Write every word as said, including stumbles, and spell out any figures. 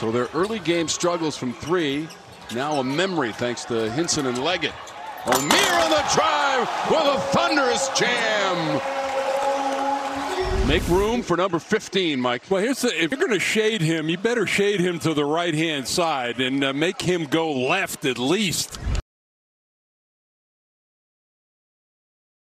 So their early game struggles from three. Now a memory thanks to Hinson and Leggett. Omier on the drive with a thunderous jam. Make room for number fifteen, Mike. Well, here's the, if you're going to shade him, you better shade him to the right-hand side and uh, make him go left at least.